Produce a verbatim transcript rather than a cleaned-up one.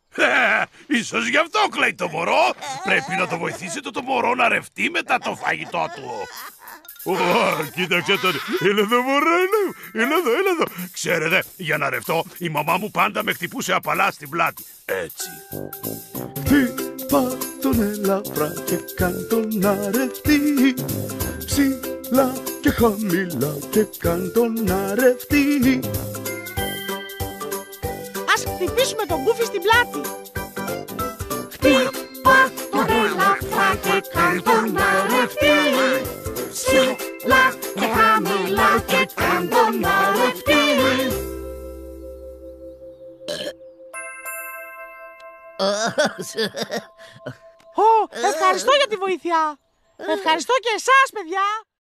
Ε, ίσως γι' αυτό κλαίει το μωρό. Πρέπει να το βοηθήσετε το μωρό να ρευτεί μετά το φαγητό του. Ω, κοίταξε τον. Έλα εδώ, μωρό, έλα. Έλα εδώ, έλα εδώ. Ξέρετε, για να ρευτώ, η μαμά μου πάντα με χτυπούσε απαλά στην πλάτη. Έτσι. Χτύπα τον ελαφρά και κάν τον να ρευτεί. Ψηλά και χαμηλά και κάν τον να ρευτεί. Ας χτυπήσουμε τον Γκούφι στην πλάτη. Χτύπα τον ελαφρά και κάν τον να ρευτεί. Ψηλά και χαμηλά και κάν τον να ρευτεί. Ω, ευχαριστώ για τη βοήθεια. Ευχαριστώ και εσάς, παιδιά.